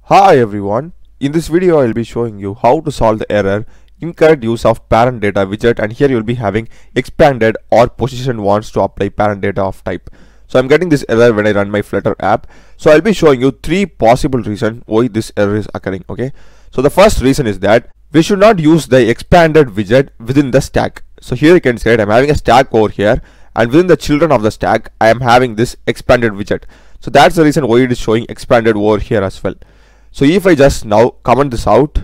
Hi everyone, in this video I will be showing you how to solve the error incorrect use of parent data widget, and here you will be having expanded or position wants to apply parent data of type. So I'm getting this error when I run my Flutter app. So I'll be showing you three possible reasons why this error is occurring. Okay, so the first reason is that we should not use the expanded widget within the stack. So here you can say that I'm having a stack over here, and within the children of the stack I am having this expanded widget. So that's the reason why it is showing expanded over here as well. So if I just now comment this out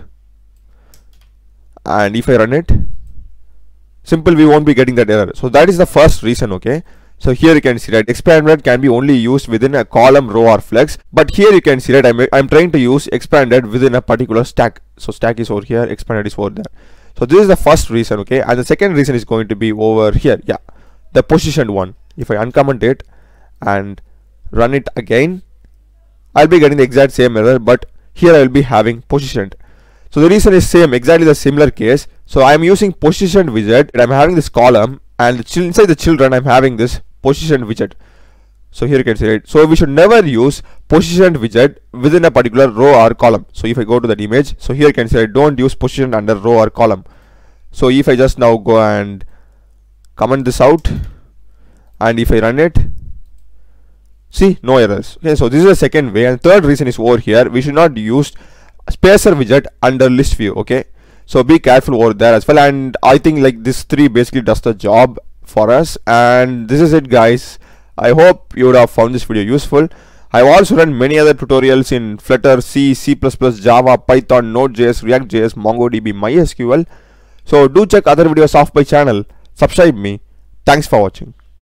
and if I run it, simple, we won't be getting that error. So that is the first reason. Okay, so here you can see that expanded can be only used within a column, row or flex, but here you can see that I'm trying to use expanded within a particular stack. So stack is over here, expanded is over there. So this is the first reason. Okay, and the second reason is going to be over here, the positioned one. If I uncomment it and run it again, I'll be getting the exact same error, but here I will be having positioned. So the reason is same, exactly the similar case. So I am using positioned widget and I'm having this column, and inside the children I'm having this positioned widget. So here you can see it. So we should never use positioned widget within a particular row or column. So if I go to that image, so here you can see don't use positioned under row or column. So if I just now go and comment this out and if I run it, see, no errors. Okay, so this is the second way. And third reason is over here, we should not use spacer widget under list view. Okay, so be careful over there as well. And I think like this three basically does the job for us. And this is it, guys. I hope you would have found this video useful. I've also run many other tutorials in Flutter, C, C++, Java, Python, Node.js, React.js, MongoDB, MySQL. So do check other videos of my channel. Subscribe me. Thanks for watching.